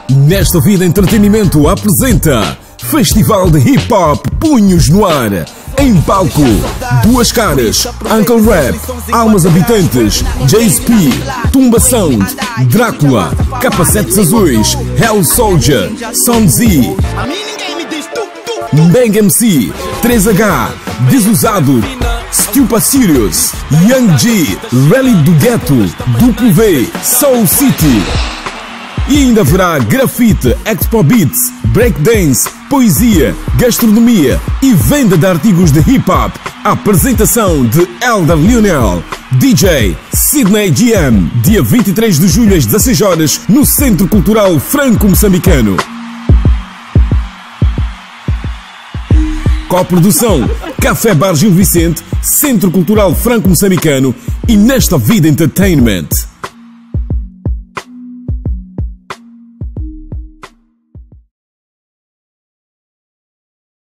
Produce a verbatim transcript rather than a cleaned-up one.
Nesta Vida Entretenimento apresenta Festival de Hip Hop Punhos no Ar. Em palco, Duas Caras, Uncle Rap, Almas Habitantes, J S P, Tumba Sound, Drácula, Capacetes Azuis, Hell Soldier, Son Z, Bang M C, três H, Desusado, Stupa Sirius, Young G, Rally do Ghetto, W V, Soul City. E ainda haverá grafite, expo beats, breakdance, poesia, gastronomia e venda de artigos de hip hop. A apresentação de Elder Lionel, D J Sydney G M, dia vinte e três de julho às dezasseis horas no Centro Cultural Franco-Moçambicano. Coprodução Café Bar Gil Vicente, Centro Cultural Franco-Moçambicano e Nesta Vida Entertainment.